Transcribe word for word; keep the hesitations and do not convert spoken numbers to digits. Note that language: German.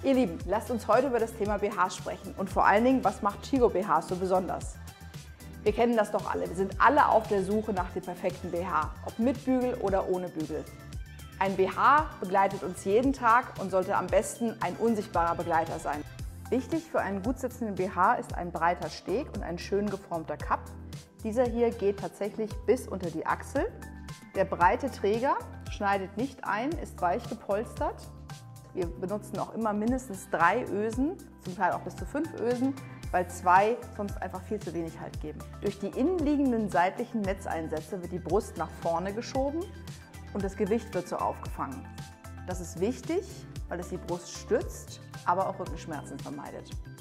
Ihr Lieben, lasst uns heute über das Thema B Hs sprechen und vor allen Dingen, was macht Chigo B Hs so besonders? Wir kennen das doch alle, wir sind alle auf der Suche nach dem perfekten B H, ob mit Bügel oder ohne Bügel. Ein B H begleitet uns jeden Tag und sollte am besten ein unsichtbarer Begleiter sein. Wichtig für einen gut sitzenden B H ist ein breiter Steg und ein schön geformter Cup. Dieser hier geht tatsächlich bis unter die Achsel. Der breite Träger schneidet nicht ein, ist weich gepolstert. Wir benutzen auch immer mindestens drei Ösen, zum Teil auch bis zu fünf Ösen, weil zwei sonst einfach viel zu wenig Halt geben. Durch die innenliegenden seitlichen Netzeinsätze wird die Brust nach vorne geschoben und das Gewicht wird so aufgefangen. Das ist wichtig, weil es die Brust stützt, aber auch Rückenschmerzen vermeidet.